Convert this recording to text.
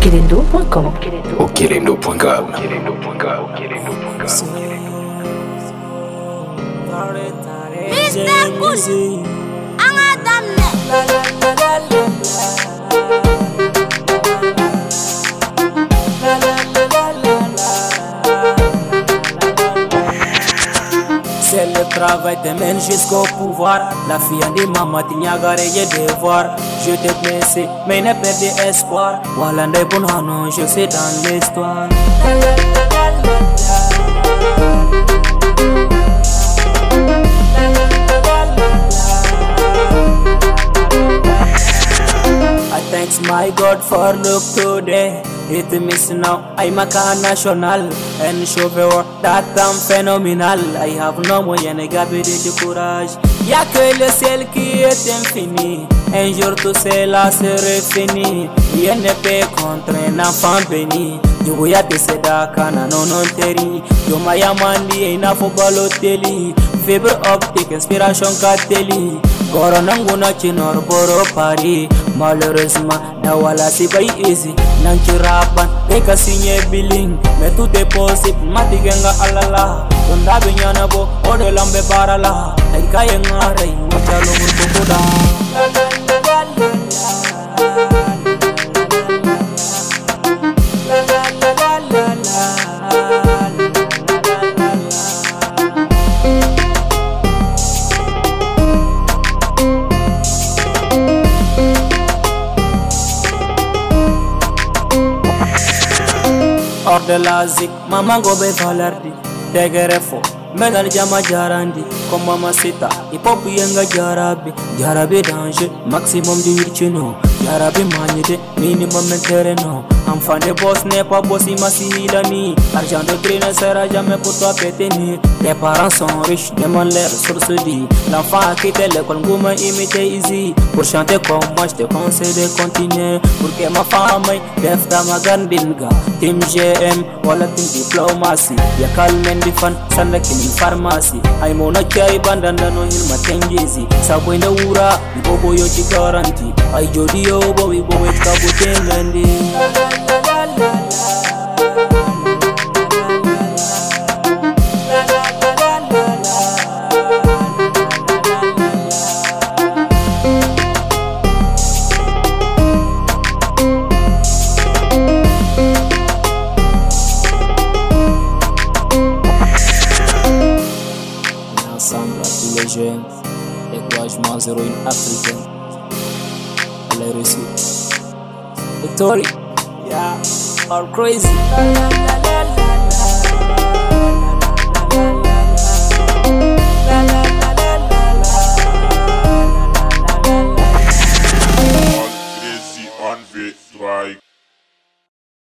Okelendo.com. Okelendo.com. Mr. Kush, ang adam ne. C'est le travail te mène jusqu'au pouvoir. La fille a dit maman tinha garé devoir. Je te blessé mais ne perds espoir. Voilà des bons non, je sais dans l'histoire. I thanks my God for look today. It means now I'm a car national and show the world that I'm phenomenal. I have no more and I got de courage. Y'a que le ciel qui est infini. Un jour tout cela serait fini. Rien ne peut contre un enfant béni. Yo ya te seda kana non teri. Yo maya mandi ina fo baloteli. Fibre optique inspiration kateli. Goronanguna chinor boro pari. Malheureusement nawala si bay easy. Nankirapan teka signé billing. Mais tout est possible matigenga alala. Donda binyana bo ode lambe barala. Ay kayenga ray wachalo murkuda. Hors de la zik, maman gobe valardi. Tegere fo, megal jama jarandi. Comme mama sita, hip hop yenga jarabi. Jarabi danger, maximum de virtuno. Jarabi manide, minimum terreno. Enfant de boss n'est pas boss, il m'a si hilani. Argent de cri ne sera jamais pour toi péter. Tes parents sont riches, demande leur source de vie. L'enfant a quitté l'école, gouma imité easy. Pour chanter comme moi, je te conseille de continuer. Pour que ma femme def ta ma gandinga. Team GM, wala team diplomacy. Ya kalmen di fan, sanda kini pharmacy. Ay mona chai bandanda no hilma tengizi. Sabo inda ura, ibobo yo chikaranti. Ay jodi yo bo ibobo ikabu tengandi. Ensemble à tous les jeunes, découragement zéro une africaine. Elle est reçue. Victory, yeah, all crazy.